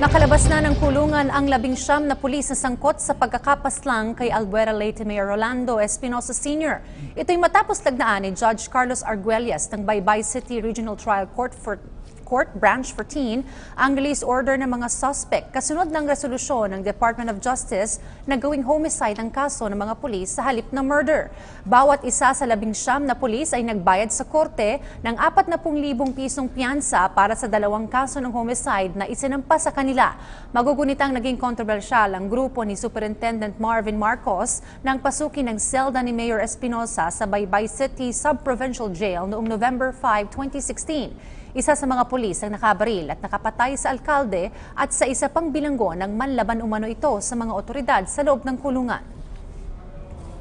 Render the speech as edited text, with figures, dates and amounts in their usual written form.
Nakalabas na ng kulungan ang 19 na pulis na sangkot sa pagkakapaslang kay Albuera Leyte Mayor Rolando Espinosa Sr. Ito'y matapos tagnaan ni Judge Carlos Arguelles ng Baybay City Regional Trial Court Branch 14 ang release order ng mga suspect kasunod ng resolusyon ng Department of Justice na gawing homicide ang kaso ng mga pulis sa halip na murder. Bawat isa sa 19 na pulis ay nagbayad sa korte ng 40,000 pisong piyansa para sa dalawang kaso ng homicide na isinampa sa kanila. Magugunitang naging kontrobersyal ang grupo ni Superintendent Marvin Marcos nang pasukin ng selda ni Mayor Espinosa sa Baybay City Sub-Provincial Jail noong November 5, 2016. Isa sa mga pulis ang nakabaril at nakapatay sa alkalde at sa isa pang bilanggo ng manlaban umano ito sa mga otoridad sa loob ng kulungan.